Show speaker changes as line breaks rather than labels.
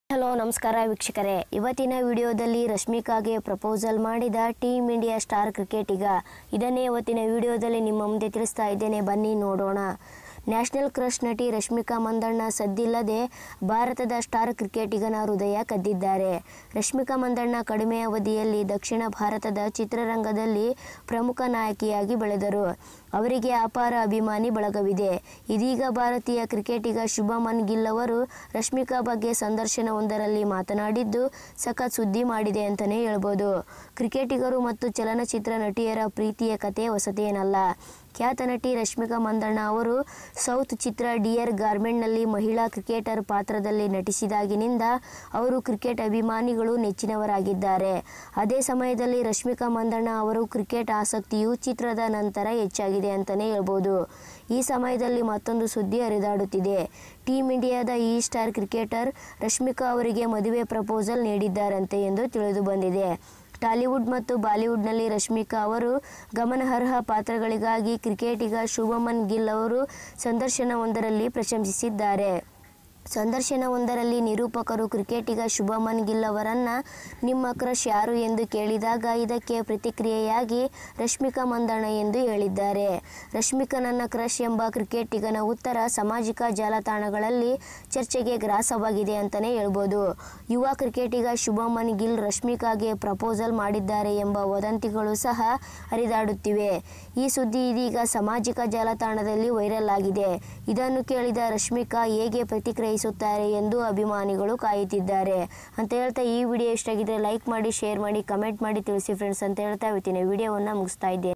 Hello ನಮಸ್ಕಾರ ವೀಕ್ಷಕರೇ, ಇವತ್ತಿನ ವಿಡಿಯೋದಲ್ಲಿ ರಶ್ಮಿಕಾಗೆ ಪ್ರಪೋಸಲ್ ಮಾಡಿದ ಟೀಮ್ ಇಂಡಿಯಾ ಸ್ಟಾರ್ ಕ್ರಿಕೆಟಿಗ ಇದನ್ನೇ ಇವತ್ತಿನ ವಿಡಿಯೋದಲ್ಲಿ ನಿಮ್ಮ ಮುಂದೆ ತಿಳಿಸ್ತಾ ಇದ್ದೇನೆ. ಬನ್ನಿ ನೋಡೋಣ. ನ್ಯಾಷನಲ್ ಕ್ರಶ್ ನಟಿ ರಶ್ಮಿಕಾ ಮಂದಣ್ಣ ಸದ್ದಿಲ್ಲದೆ ಭಾರತದ ಸ್ಟಾರ್ ಕ್ರಿಕೆಟಿಗನ ಹೃದಯ ಕದ್ದಿದ್ದಾರೆ. ರಶ್ಮಿಕಾ ಮಂದಣ್ಣ ಕಡಿಮೆ ಅವಧಿಯಲ್ಲಿ ದಕ್ಷಿಣ ಭಾರತದ ಚಿತ್ರರಂಗದಲ್ಲಿ ಪ್ರಮುಖ ನಾಯಕಿಯಾಗಿ ಬೆಳೆದರು. ಅವರಿಗೆ ಅಪಾರ ಅಭಿಮಾನಿ ಬಳಗವಿದೆ. ಇದೀಗ ಭಾರತೀಯ ಕ್ರಿಕೆಟಿಗ ಶುಭಮನ್ ಗಿಲ್ ಅವರು ರಶ್ಮಿಕಾ ಬಗ್ಗೆ ಸಂದರ್ಶನವೊಂದರಲ್ಲಿ ಮಾತನಾಡಿದ್ದು ಸಖತ್ ಸುದ್ದಿ ಮಾಡಿದೆ ಅಂತಲೇ ಹೇಳ್ಬೋದು. ಕ್ರಿಕೆಟಿಗರು ಮತ್ತು ಚಲನಚಿತ್ರ ನಟಿಯರ ಪ್ರೀತಿಯ ಕತೆ ಹೊಸತೇನಲ್ಲ. ಖ್ಯಾತ ನಟಿ ರಶ್ಮಿಕಾ ಮಂದಣ್ಣ ಅವರು ಸೌತ್ ಚಿತ್ರ ಡಿಯರ್ ಗಾರ್ಮೆಂಟ್ನಲ್ಲಿ ಮಹಿಳಾ ಕ್ರಿಕೆಟರ್ ಪಾತ್ರದಲ್ಲಿ ನಟಿಸಿದಾಗಿನಿಂದ ಅವರು ಕ್ರಿಕೆಟ್ ಅಭಿಮಾನಿಗಳು ನೆಚ್ಚಿನವರಾಗಿದ್ದಾರೆ. ಅದೇ ಸಮಯದಲ್ಲಿ ರಶ್ಮಿಕಾ ಮಂದಣ್ಣ ಅವರು ಕ್ರಿಕೆಟ್ ಆಸಕ್ತಿಯು ಚಿತ್ರದ ನಂತರ ಹೆಚ್ಚಾಗಿದೆ ಅಂತಲೇ ಹೇಳ್ಬೋದು. ಈ ಸಮಯದಲ್ಲಿ ಮತ್ತೊಂದು ಸುದ್ದಿ ಹರಿದಾಡುತ್ತಿದೆ. ಟೀಮ್ ಇಂಡಿಯಾದ ಈ ಸ್ಟಾರ್ ಕ್ರಿಕೆಟರ್ ರಶ್ಮಿಕಾ ಅವರಿಗೆ ಮದುವೆ ಪ್ರಪೋಸಲ್ ನೀಡಿದ್ದಾರಂತೆ ಎಂದು ತಿಳಿದು ಬಂದಿದೆ. ಟಾಲಿವುಡ್ ಮತ್ತು ಬಾಲಿವುಡ್ನಲ್ಲಿ ರಶ್ಮಿಕಾ ಅವರು ಗಮನಾರ್ಹ ಪಾತ್ರಗಳಿಗಾಗಿ ಕ್ರಿಕೆಟಿಗ ಶುಭಮನ್ ಗಿಲ್ ಅವರು ಸಂದರ್ಶನವೊಂದರಲ್ಲಿ ಪ್ರಶಂಸಿಸಿದ್ದಾರೆ. ಸಂದರ್ಶನವೊಂದರಲ್ಲಿ ನಿರೂಪಕರು ಕ್ರಿಕೆಟಿಗ ಶುಭಮನ್ ಗಿಲ್ ಅವರನ್ನು ನಿಮ್ಮ ಕ್ರಶ್ ಯಾರು ಎಂದು ಕೇಳಿದಾಗ ಇದಕ್ಕೆ ಪ್ರತಿಕ್ರಿಯೆಯಾಗಿ ರಶ್ಮಿಕಾ ಮಂದಣ್ಣ ಎಂದು ಹೇಳಿದ್ದಾರೆ. ರಶ್ಮಿಕಾ ನನ್ನ ಕ್ರಶ್ ಎಂಬ ಕ್ರಿಕೆಟಿಗನ ಉತ್ತರ ಸಾಮಾಜಿಕ ಜಾಲತಾಣಗಳಲ್ಲಿ ಚರ್ಚೆಗೆ ಗ್ರಾಸವಾಗಿದೆ ಅಂತಲೇ ಹೇಳ್ಬೋದು. ಯುವ ಕ್ರಿಕೆಟಿಗ ಶುಭಮನ್ ಗಿಲ್ ರಶ್ಮಿಕಾಗೆ ಪ್ರಪೋಸಲ್ ಮಾಡಿದ್ದಾರೆ ಎಂಬ ವದಂತಿಗಳು ಸಹ ಹರಿದಾಡುತ್ತಿವೆ. ಈ ಸುದ್ದಿ ಇದೀಗ ಸಾಮಾಜಿಕ ಜಾಲತಾಣದಲ್ಲಿ ವೈರಲ್ ಆಗಿದೆ. ಇದನ್ನು ಕೇಳಿದ ರಶ್ಮಿಕಾ ಹೇಗೆ ಪ್ರತಿಕ್ರಿಯಿಸುತ್ತಾರೆ ಎಂದು ಅಭಿಮಾನಿಗಳು ಕಾಯುತ್ತಿದ್ದಾರೆ ಅಂತ ಹೇಳ್ತಾ ಈ ವಿಡಿಯೋ ಇಷ್ಟ ಆಗಿದ್ರೆ ಲೈಕ್ ಮಾಡಿ, ಶೇರ್ ಮಾಡಿ, ಕಮೆಂಟ್ ಮಾಡಿ ತಿಳಿಸಿ ಫ್ರೆಂಡ್ಸ್ ಅಂತ ಹೇಳ್ತಾ ಇವತ್ತಿನ ವಿಡಿಯೋವನ್ನು ಮುಗಿಸ್ತಾ ಇದ್ದೇನೆ.